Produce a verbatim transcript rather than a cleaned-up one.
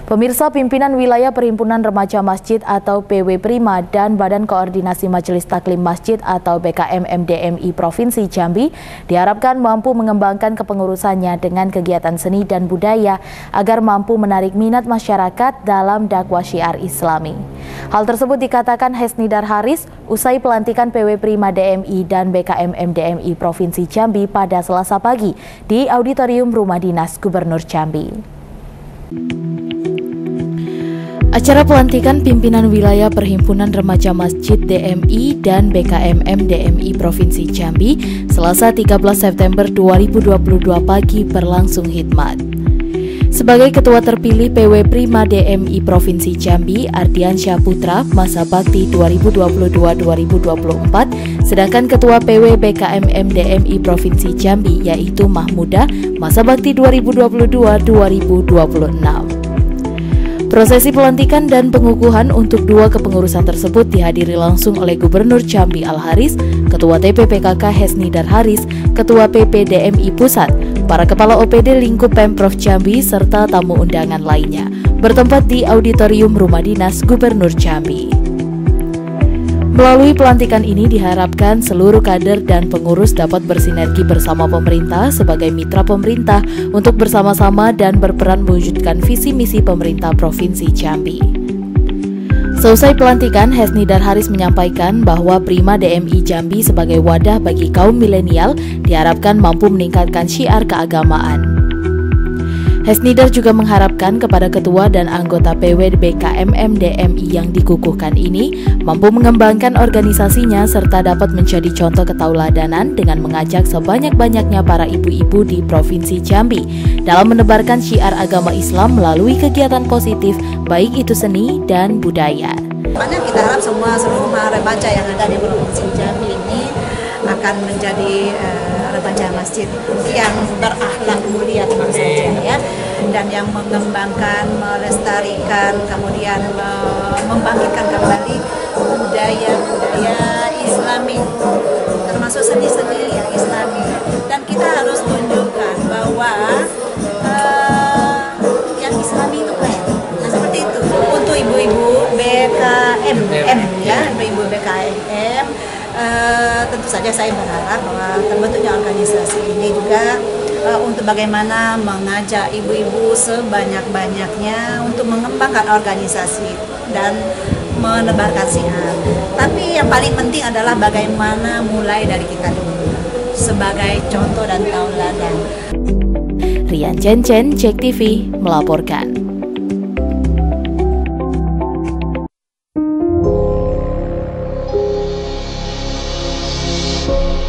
Pemirsa, pimpinan wilayah Perhimpunan Remaja Masjid atau P W Prima dan Badan Koordinasi Majelis Taklim Masjid atau B K M M D M I Provinsi Jambi diharapkan mampu mengembangkan kepengurusannya dengan kegiatan seni dan budaya agar mampu menarik minat masyarakat dalam dakwah syiar Islami. Hal tersebut dikatakan Hesnidar Haris usai pelantikan P W Prima D M I dan B K M M D M I Provinsi Jambi pada Selasa pagi di Auditorium Rumah Dinas Gubernur Jambi. Acara pelantikan pimpinan wilayah Perhimpunan Remaja Masjid D M I dan B K M M D M I Provinsi Jambi Selasa tiga belas September dua ribu dua puluh dua pagi berlangsung khidmat. Sebagai ketua terpilih P W Prima D M I Provinsi Jambi, Ardiansyah Putra, masa bakti dua ribu dua puluh dua sampai dua ribu dua puluh empat, sedangkan ketua P W B K M M D M I Provinsi Jambi yaitu Mahmuda, masa bakti dua ribu dua puluh dua sampai dua ribu dua puluh enam. Prosesi pelantikan dan pengukuhan untuk dua kepengurusan tersebut dihadiri langsung oleh Gubernur Jambi Al-Haris, Ketua T P P K K Hesnidar Haris, Ketua P P D M I Pusat, para Kepala O P D lingkup Pemprov Jambi, serta tamu undangan lainnya, bertempat di Auditorium Rumah Dinas Gubernur Jambi. Melalui pelantikan ini diharapkan seluruh kader dan pengurus dapat bersinergi bersama pemerintah sebagai mitra pemerintah untuk bersama-sama dan berperan mewujudkan visi misi pemerintah Provinsi Jambi. Seusai pelantikan, Hesnidar Haris menyampaikan bahwa Prima D M I Jambi sebagai wadah bagi kaum milenial diharapkan mampu meningkatkan syiar keagamaan. Hesnidar juga mengharapkan kepada ketua dan anggota P W B K M M D M I yang dikukuhkan ini mampu mengembangkan organisasinya serta dapat menjadi contoh ketauladanan dengan mengajak sebanyak-banyaknya para ibu-ibu di Provinsi Jambi dalam menebarkan syiar agama Islam melalui kegiatan positif baik itu seni dan budaya. Mana kita harap semua seluruh remaja yang ada di Provinsi Jambi ini akan menjadi uh, remaja masjid yang berakhlak mulia tentu saja ya, dan yang mengembangkan, melestarikan, kemudian uh, membangkitkan kembali budaya-budaya Islami, termasuk seni-seni yang Islami. Dan kita harus tunjukkan bahwa uh, yang Islami itu keren. Nah, seperti itu untuk ibu-ibu B K M M ya, ibu-ibu B K M M. Uh, tentu saja saya berharap bahwa terbentuknya organisasi ini juga uh, untuk bagaimana mengajak ibu-ibu sebanyak-banyaknya untuk mengembangkan organisasi dan menebarkan syiar. Tapi yang paling penting adalah bagaimana mulai dari kita dulu sebagai contoh dan tauladan. Rian Cencen, Cek T V melaporkan. Thank you.